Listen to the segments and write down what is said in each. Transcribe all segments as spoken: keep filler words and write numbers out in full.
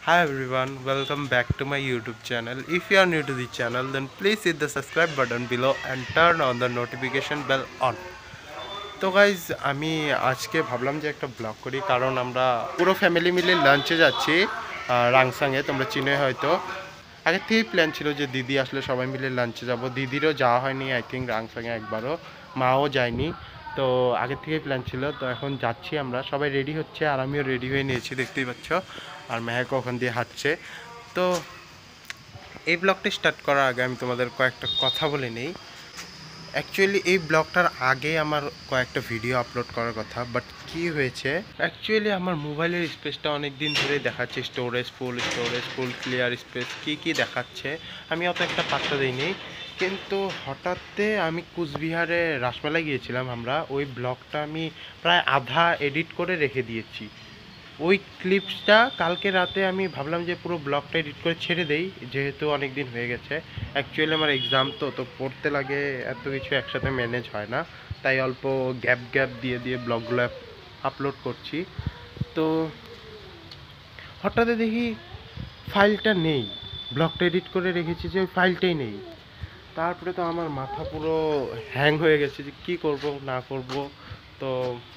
Hi everyone, welcome back to my YouTube channel. If you are new to the channel, then please hit the subscribe button below and turn on the notification bell on. তো guys আমি আজকে ভাবলাম যে একটা blog করি, কারণ আমরা পুরো ফ্যামিলি মিলে লাঞ্চে যাচ্ছি রাংসাংয়ে। তোমরা চিনে হয়তো, আগের থেকেই প্ল্যান ছিল যে দিদি আসলে সবাই মিলে লাঞ্চে যাব। দিদিরও যাওয়া হয়নি আই থিঙ্ক রাংসাংয়ে একবারও, মাও যায়নি। তো আগের থেকেই প্ল্যান ছিল, তো এখন যাচ্ছি আমরা, সবাই রেডি হচ্ছে আর আমিও রেডি হয়ে নিয়েছি দেখতেই পাচ্ছ। আর মেহেক ওখান দিয়ে হাঁটছে। তো এই ব্লগটা স্টার্ট করার আগে আমি তোমাদের কয়েকটা কথা বলে নিই। অ্যাকচুয়ালি এই ব্লগটার আগে আমার কয়েকটা ভিডিও আপলোড করার কথা, বাট কি হয়েছে, অ্যাকচুয়ালি আমার মোবাইলের স্পেসটা অনেক দিন ধরেই দেখাচ্ছে storage full, storage full, clear space কী কী দেখাচ্ছে, আমি অত একটা পাত্তা দিইনি। কিন্তু হঠাৎতে আমি কুচবিহারে রাসমেলায় গিয়েছিলাম আমরা, ওই ব্লগটা আমি প্রায় আধা এডিট করে রেখে দিয়েছি। ওই ক্লিপসটা কালকে রাতে আমি ভাবলাম যে পুরো ব্লগটা এডিট করে ছেড়ে দেই, যেহেতু অনেক দিন হয়ে গেছে। অ্যাকচুয়ালি আমার এক্সাম তো তো পড়তে লাগে, এত কিছু একসাথে ম্যানেজ হয় না, তাই অল্প গ্যাপ গ্যাপ দিয়ে দিয়ে ব্লগগুলো আপলোড করছি। তো হঠাৎ দেখি ফাইলটা নেই, ব্লগটা এডিট করে রেখেছি যে ওই ফাইলটাই নেই। তারপরে তো আমার মাথা পুরো হ্যাং হয়ে গেছে যে কী করব না করব। তো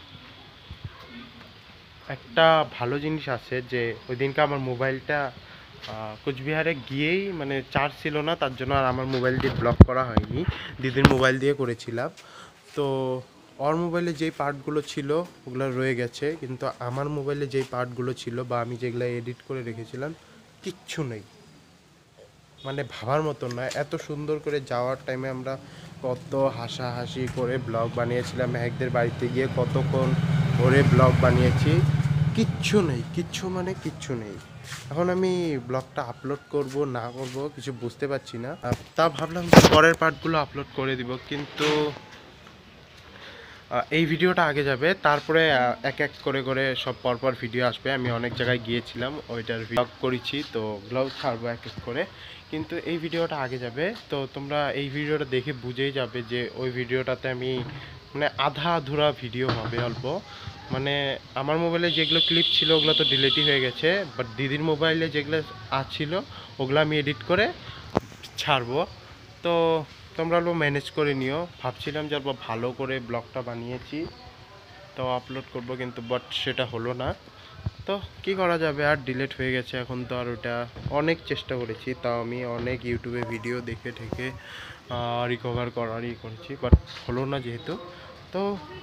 একটা ভালো জিনিস আছে যে ওই দিনকে আমার মোবাইলটা কোচবিহারে গিয়েই মানে চার্জ ছিল না, তার জন্য আর আমার মোবাইল দিয়ে ব্লক করা হয়নি, দিদির মোবাইল দিয়ে করেছিলাম। তো ওর মোবাইলে যেই পার্টগুলো ছিল ওগুলো রয়ে গেছে, কিন্তু আমার মোবাইলে যেই পার্টগুলো ছিল বা আমি যেগুলো এডিট করে রেখেছিলাম কিচ্ছু নেই। মানে ভাবার মতন নয়, এত সুন্দর করে যাওয়ার টাইমে আমরা কত হাসাহাসি করে ব্লগ বানিয়েছিলাম, মেহেকদের বাড়িতে গিয়ে কতক্ষণ ধরে ব্লগ বানিয়েছি, কিচ্ছু নেই, কিচ্ছু মানে কিচ্ছু নেই। এখন আমি ব্লগটা আপলোড করব না করব কিছু বুঝতে পারছি না। তা ভাবলাম পরের পার্টগুলো আপলোড করে দিব, কিন্তু এই ভিডিওটা আগে যাবে, তারপরে এক এক করে করে সব পরপর ভিডিও আসবে। আমি অনেক জায়গায় গিয়েছিলাম, ওইটার ব্লগ করেছি, তো ব্লগ ছাড়বো এক এক করে, কিন্তু এই ভিডিওটা আগে যাবে। তো তোমরা এই ভিডিওটা দেখে বুঝেই যাবে যে ওই ভিডিওটাতে আমি মানে আধা আধুরা ভিডিও হবে অল্প। মানে আমার মোবাইলে যেগুলো ক্লিপ ছিল ওগুলো তো ডিলিটই হয়ে গেছে, বাট দিদির মোবাইলে যেগুলো আছিল ওগুলো আমি এডিট করে ছাড়বো। তো তোমরা অল্প ম্যানেজ করে নিও। ভাবছিলাম যে অল্প ভালো করে ব্লগটা বানিয়েছি তো আপলোড করব, কিন্তু বাট সেটা হলো না। তো কি করা যাবে, আর ডিলিট হয়ে গেছে, এখন তো আর ওটা অনেক চেষ্টা করেছি, তাও আমি অনেক ইউটিউবে ভিডিও দেখে ঠেকে রিকভার করারই করেছি, বাট হলো না যেহেতু। তো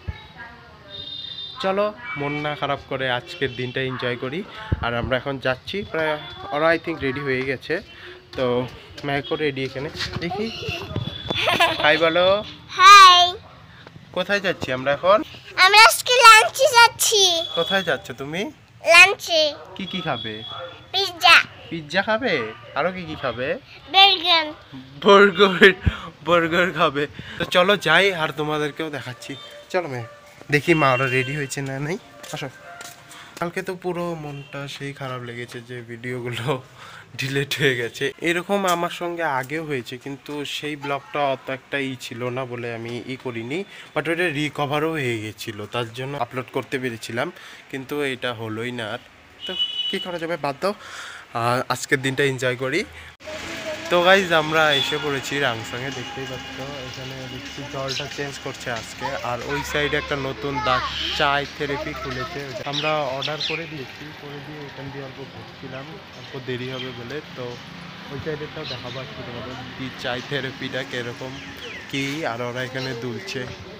চলো মন না খারাপ করে আজকের দিনটা এনজয় করি। আর আমরা এখন যাচ্ছি, প্রায় ওরা আই থিঙ্ক রেডি হয়ে গেছে। তো মেহেকও রেডি, এখানে দেখি, হাই বলো। হাই। কোথায় যাচ্ছি আমরা এখন? আমরা আজকে লাঞ্চে যাচ্ছি। কোথায় যাচ্ছ তুমি? লাঞ্চে। কি কি খাবে? পিৎজা। পিৎজা খাবে? আরো কি কি খাবে? বার্গার। বার্গার, বার্গার খাবে। তো চলো যাই, আর তোমাদেরকেও দেখাচ্ছি। চলো মেয়ে, দেখি মা ওরা রেডি হয়েছে না নাই। আসো। কালকে তো পুরো মনটা সেই খারাপ লেগেছে যে ভিডিওগুলো ডিলিট হয়ে গেছে। এরকম আমার সঙ্গে আগেও হয়েছে, কিন্তু সেই ব্লগটা অত একটা ই ছিল না বলে আমি ই করিনি, বাট ওটা রিকভারও হয়ে গেছিলো, তার জন্য আপলোড করতে পেরেছিলাম, কিন্তু এটা হলোই না। আর তো কী করা যাবে, বাদ দাও, আজকের দিনটা এনজয় করি। তো গাইজ আমরা এসে পড়েছি রাংসাংয়ে, দেখতেই পাচ্ছ এখানে দেখছি জলটা চেঞ্জ করছে আজকে। আর ওই সাইডে একটা নতুন দা চাই থেরাপি খুলেছে, আমরা অর্ডার করে দিয়েছি, করে দিয়ে এখান দিয়ে অল্প ঘুরছিলাম, অল্প দেরি হবে বলে। তো ওই সাইডেরটাও দেখাবো আজকে তোমাদের, দি চাই থেরাপিটা কীরকম কী, আর ওরা এখানে দুলছে,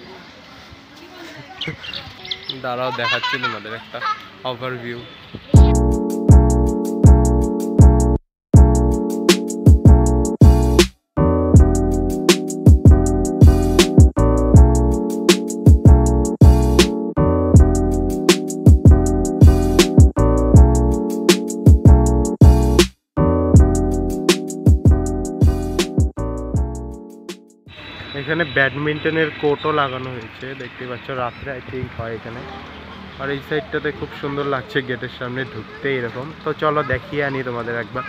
দাঁড়াও দেখাচ্ছিল আমাদের একটা ওভারভিউ। এখানে ব্যাডমিন্টনের কোর্টও লাগানো হয়েছে, দেখতে পাচ্ছ, রাত্রে আই থিঙ্ক হয় এখানে। আর এই সাইডটাতে খুব সুন্দর লাগছে গেটের সামনে ঢুকতে এরকম। তো চলো দেখিয়ে আনি তোমাদের একবার।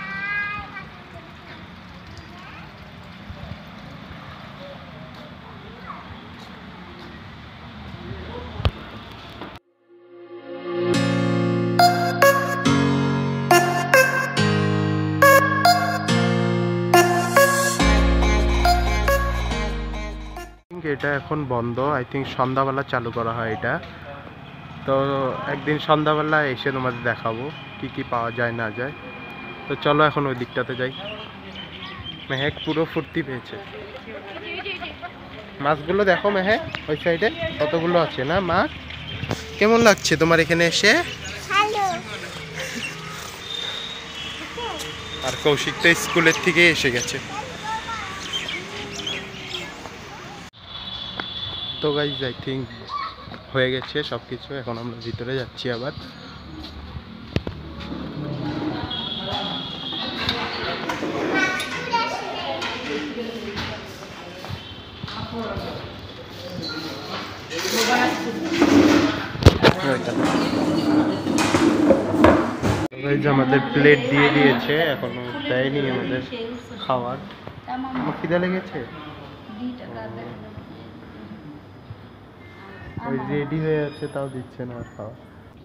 এটা এখন বন্ধ, আই থিঙ্ক সন্ধ্যাবেলা চালু করা হয় এটা। তো একদিন সন্ধ্যাবেলা এসে তোমাদের দেখাবো কি কি পাওয়া যায় না যায়। তো চলো এখন ওই দিকটাতে যাই। মেহেক পুরো ফুর্তি পেয়েছে। মাছগুলো দেখো মেহেক, ওই সাইডে কতগুলো আছে না মাছ। কেমন লাগছে তোমার এখানে এসে? আর কৌশিক তো স্কুলের থেকে এসে গেছে। তো গাইজ আই থিঙ্ক হয়ে গেছে সব কিছু, এখন আমরা ভিতরে যাচ্ছি আবার। আমাদের প্লেট দিয়ে দিয়েছে, এখনো দেয়নি আমাদের খাবার। আমার খিদে লেগেছে, ওই রেডি হয়ে আছে তাও দিচ্ছে না আর খাওয়া।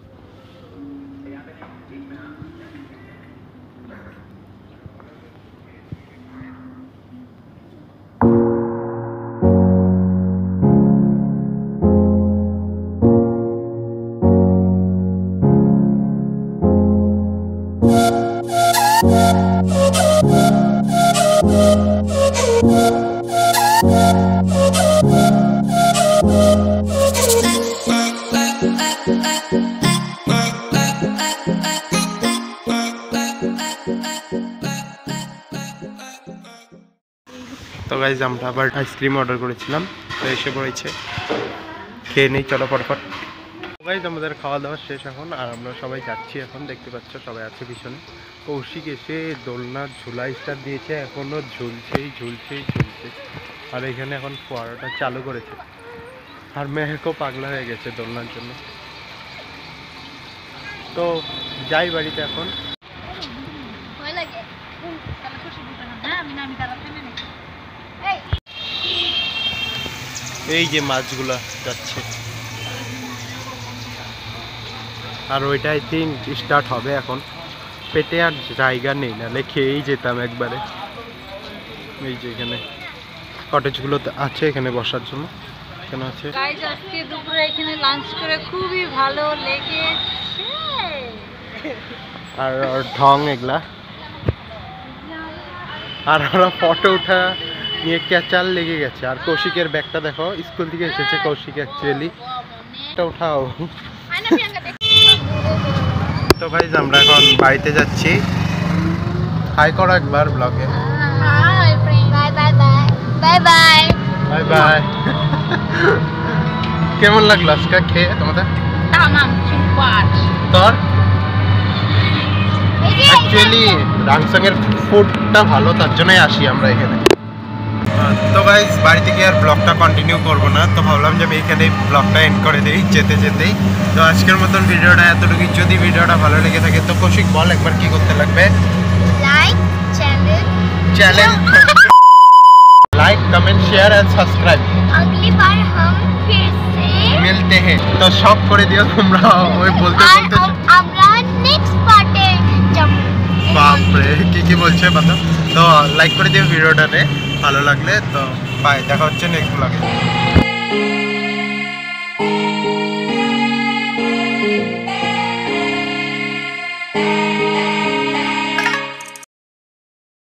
তো গাইজ আমরা আবার আইসক্রিম অর্ডার করেছিলাম, তো এসে পড়েছে, খেয়ে নেই চলো ফটফট। গাইজ আমাদের খাওয়া দাওয়া শেষ এখন, আর আমরা সবাই যাচ্ছি এখন। দেখতে পাচ্ছ সবাই আছে পিছনে। কৌশিক এসে দোলনার ঝুলা স্টার দিয়েছে, এখনও ঝুলছেই ঝুলছেই ঝুলছে। আর এখানে এখন ফোয়ারাটা চালু করেছে, আর মেহেকও পাগলা হয়ে গেছে দোলনার জন্য। তো যাই বাড়িতে এখন। এই যে মাছগুলা যাচ্ছে, আর ওইটা আই থিঙ্ক স্টার্ট হবে এখন। পেটে আর জায়গা নেই, নাহলে খেয়েই যেতাম একবারে। এই যে এখানে কটেজগুলো আছে এখানে বসার জন্য, এখানে আছে। গাইস আজকে দুপুরে এখানে লাঞ্চ করে খুবই ভালো লেগেছে। আর ঢং এগুলা, আর ওরা ফটো উঠা নিয়ে ক্যাচাল লেগে গেছে। আর কৌশিকের ব্যাগটা দেখো, স্কুল থেকে এসেছে কৌশিক অ্যাকচুয়ালি। এটা উঠাও। তো গাইস আমরা এখন বাড়িতে যাচ্ছি। হাই করো একবার ব্লগে। Bye bye bye bye bye bye bye. কেমন লাগলো আজকে খেয়ে তোমাদের? তামাম সুপার। তোর অ্যাকচুয়ালি রাংসাংয়ের ফুডটা ভালো, তার জন্যই আসি আমরা এখানে। তো গাইস বাড়ি থেকে আর ব্লগটা কন্টিনিউ করবো না, তো ভাবলাম যে আমি এখানে ব্লগটা এন্ড করে দিই যেতে যেতেই। তো আজকের মতন ভিডিওটা এতটুকু। যদি ভিডিওটা ভালো লেগে থাকে তো কৌশিক বল একবার কি করতে লাগবে? Like channel channel like comment share and subscribe. अगली बार हम फिर से मिलते हैं। तो সব করে দিও তোমরা, ওই বলতে বলতে আমরা নেক্সট পার্টে যাব। বাপ রে কি কি বলছে বাবা। তো লাইক করে দিও ভিডিওটাতে, ভালো লাগলে। তো বাই, দেখা হচ্ছে নেক্সট ব্লগে।